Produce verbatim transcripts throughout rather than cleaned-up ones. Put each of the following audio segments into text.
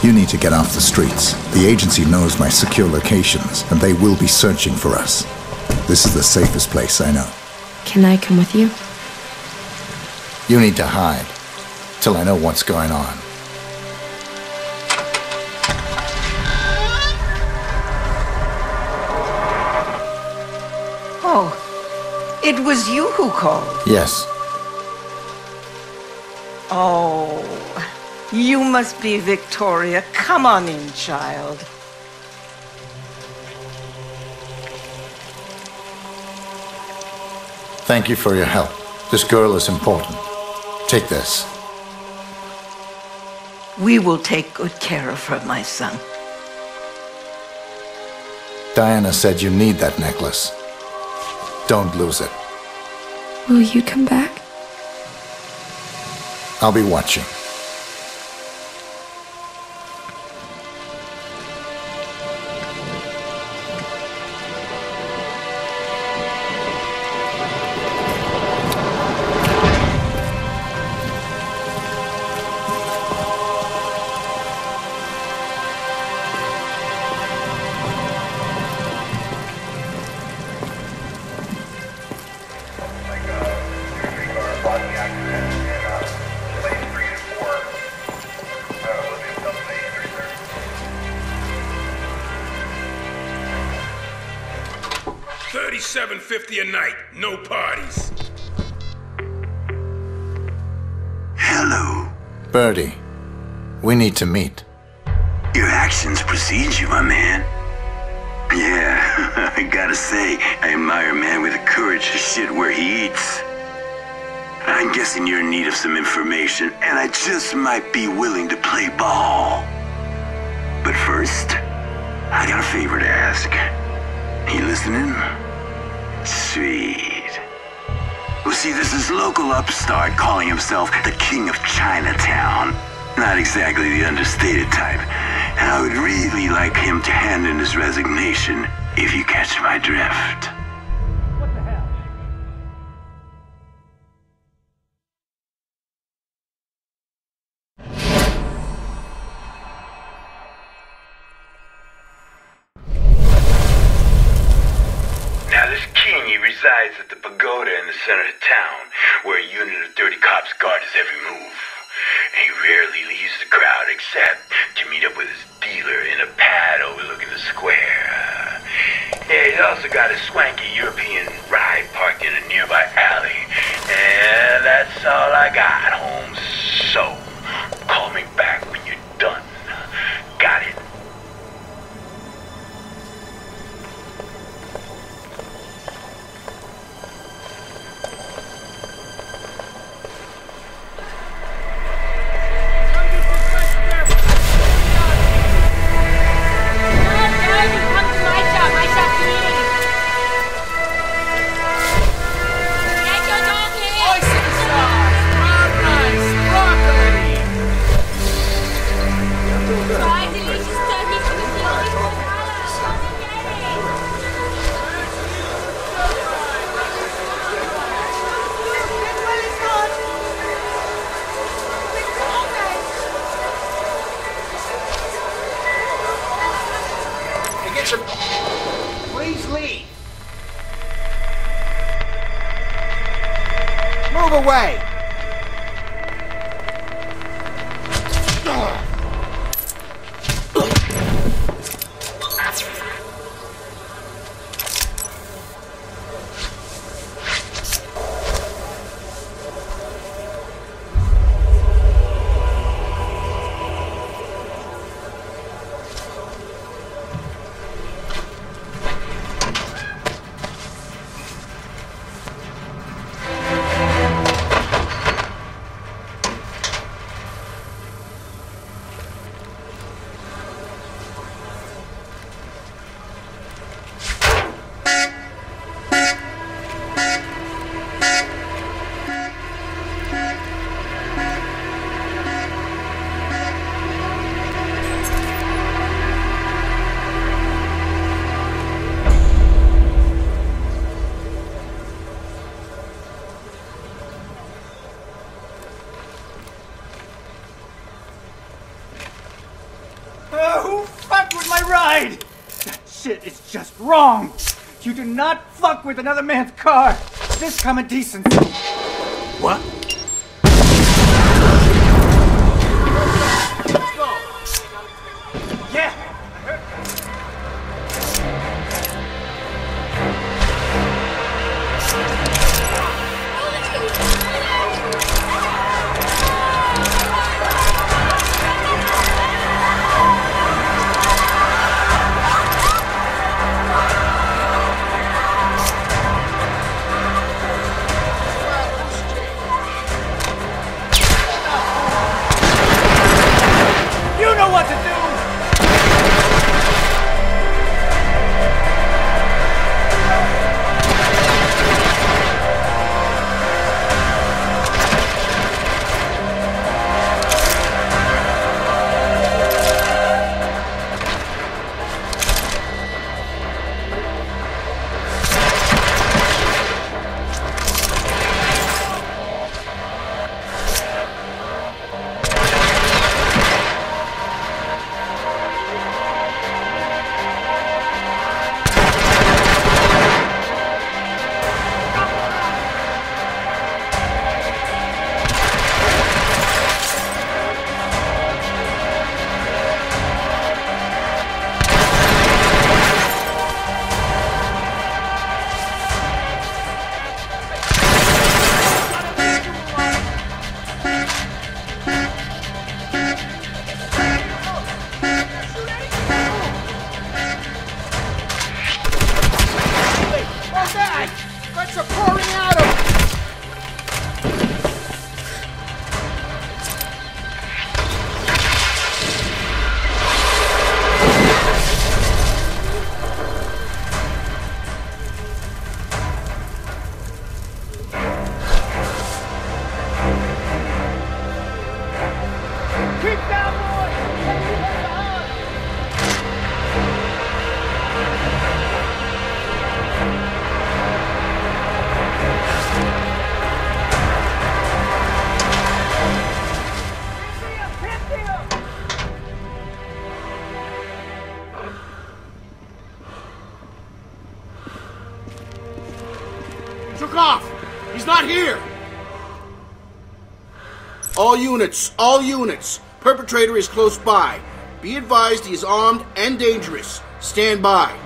You need to get off the streets. The agency knows my secure locations, and they will be searching for us. This is the safest place I know. Can I come with you? You need to hide, till I know what's going on. Oh, it was you who called? Yes. Oh, you must be Victoria. Come on in, child. Thank you for your help. This girl is important. Take this. We will take good care of her, my son. Diana said you need that necklace. Don't lose it. Will you come back? I'll be watching. thirty-seven fifty a night, no parties. Hello. Birdie, we need to meet. Your actions precede you, my man. Yeah, I gotta say, I admire a man with the courage to shit where he eats. I'm guessing you're in need of some information, and I just might be willing to play ball. But first, I got a favor to ask. You listening? Sweet. Well, see, there's this local upstart calling himself the King of Chinatown. Not exactly the understated type. And I would really like him to hand in his resignation, if you catch my drift. What the hell? Now this king, he resides at the pagoda in the center of town, where a unit of dirty cops guard his every move. And he rarely leaves the crowd except to meet up with his dealer in a pad overlooking the square. Yeah, he's also got a swanky European ride parked in a nearby alley. And that's all I got, Holmes. So, call me back when you're done. Got it? Please leave. Move away. Clyde! That shit is just wrong! You do not fuck with another man's car! This common decency! What? Let's go! Yeah! Took off! He's not here! All units, all units. Perpetrator is close by. Be advised he is armed and dangerous. Stand by.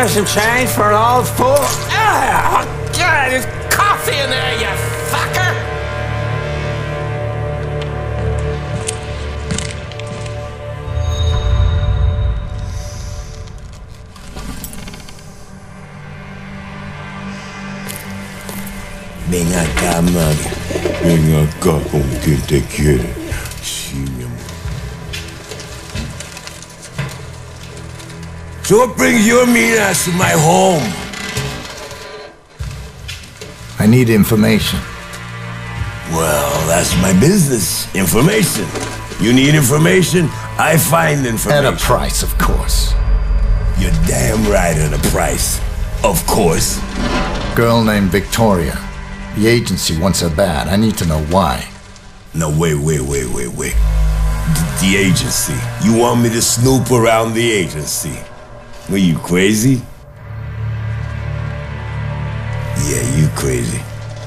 got some change for an old fool? Ah, oh, God, there's coffee in there, you fucker! Venga acá, madre. Venga acá con quien te quiere. Sí, mi amor. So what brings your minas to my home? I need information. Well, that's my business. Information. You need information, I find information. At a price, of course. You're damn right at a price. Of course. Girl named Victoria. The agency wants her bad. I need to know why. No, wait, wait, wait, wait, wait. D- the agency. You want me to snoop around the agency? Were you crazy? Yeah, you crazy.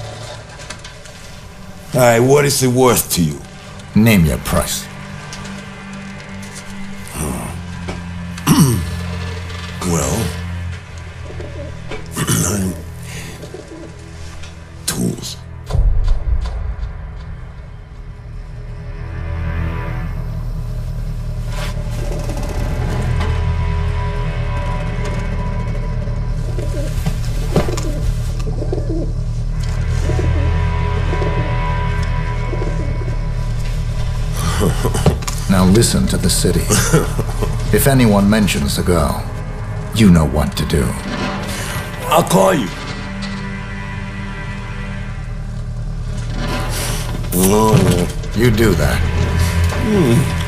Alright, what is it worth to you? Name your price. Well... tools. Now listen to the city. If anyone mentions the girl, you know what to do. I'll call you. You do that. Mm.